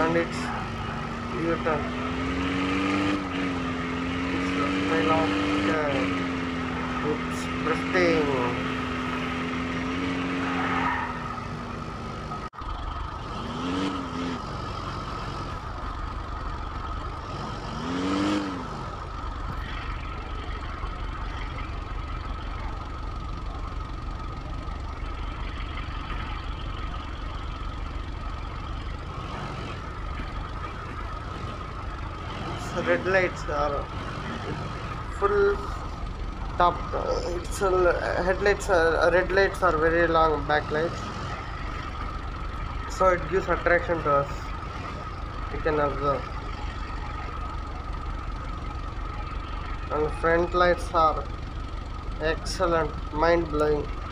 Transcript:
and it's U-turn. It's a style of it's pristine. Its red lights are full top. Its headlights are red lights are very long backlights, so it gives attraction to us. You can observe. And front lights are excellent, mind blowing.